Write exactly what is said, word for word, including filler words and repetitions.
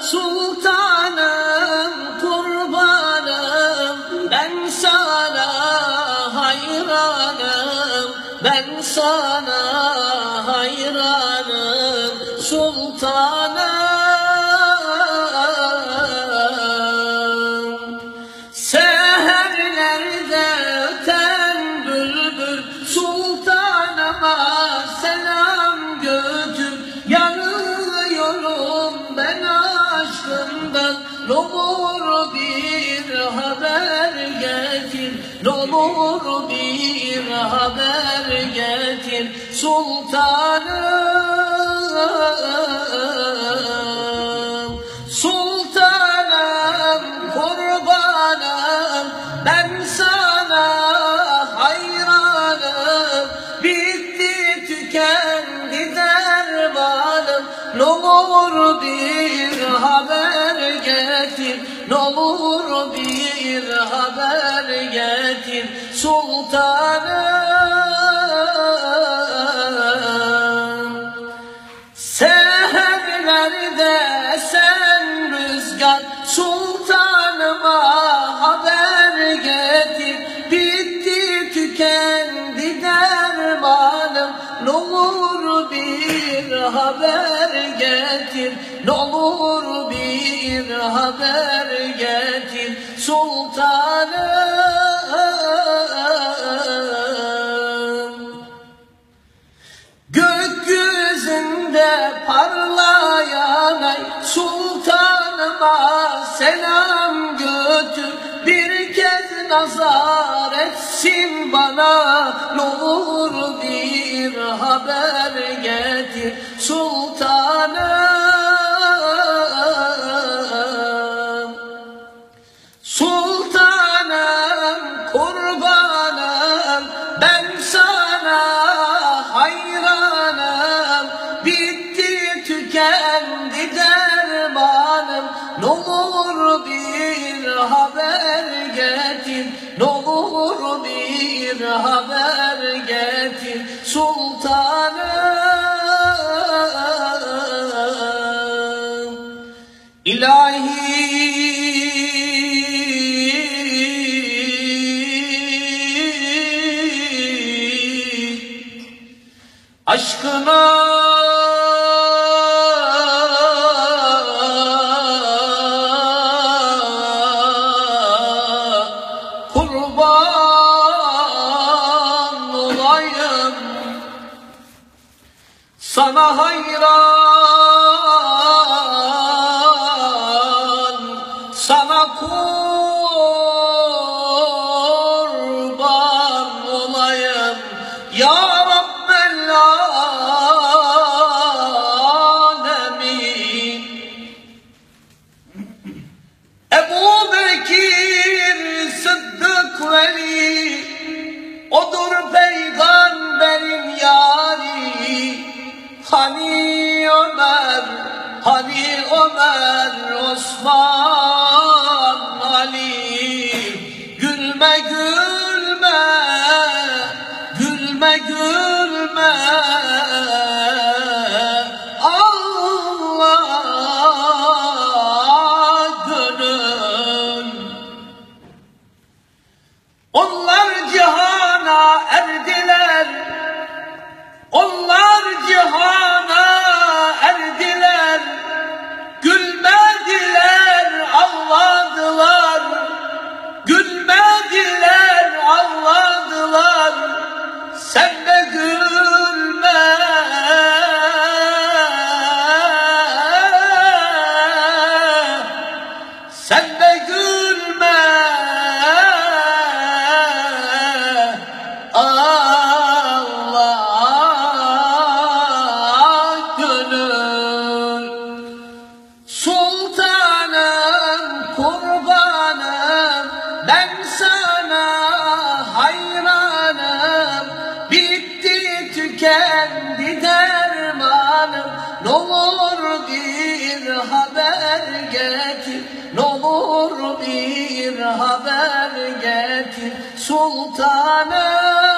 sultanım, kurbanım, ben sana hayranım, ben sana hayranım, sultanım. Seherlerde öten bülbül sultanıma selam götür. Yanıyorum ben aşkından, n'olur bir haber getir, n'olur bir haber getir, sultanım, sultanım, kurbanım, ben sana hayranım, bitti tükendi dermanım, n'olur bir haber getir, n'olur bir haber getir, sultanım. Seherlerde esen rüzgar sultanıma haber getir, bitti tükendi dermanım, n'olur bir haber getir, n'olur bir haber getir, sultanım. Gökyüzünde parlayan ay sultanıma selam götür, bir kez nazar etsin bana, n'olur bir haber getir, sultanım, sultanım, kurbanım, ben sana hayranım, bitti tükendi dermanım, n'olur bir haber getir, n'olur bir haber getir, sultanım. İlahi aşkına kurban olayım, sana hayran, sana kurban olayım, ya Rabbel alemin. Ebu Bekir Sıddık Veli, odur peygamberin yari. Hani Ömer, hani Ömer, Osman, Ali. Gülme gülme, gülme gülme, Allah gönül. Onlar cihana erdiler, onlar cihana erdiler, gülmediler, ağladılar, gülmediler, ağladılar, sen de gülme, sen de gülme, Allah gönül. Sultanım, kurbanım, ben sana hayranım, bitti tükendi dermanım, n'olur bir haber getir, n'olur bir haber getir, sultanım.